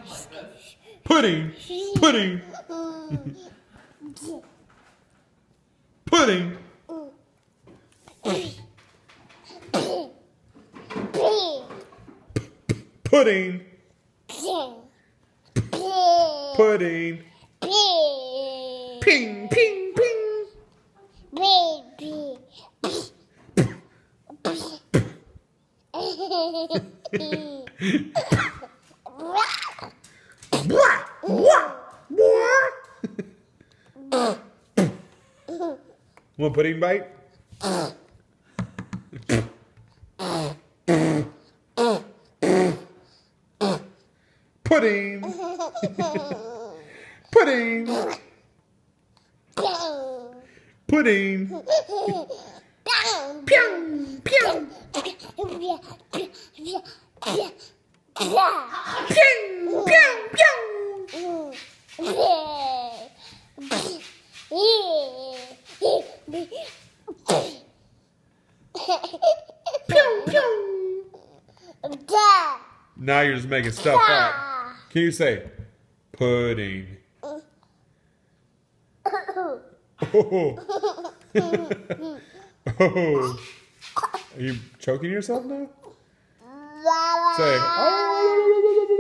Pudding. Pudding. Pudding. Pudding. Pudding. Ping, ping, ping. Want a pudding bite? Pudding. Pudding. Pudding. Pew, pew. Pew, pew, Now you're just making stuff up. Can you say pudding? Oh. Oh. Are you choking yourself now? Say, oh.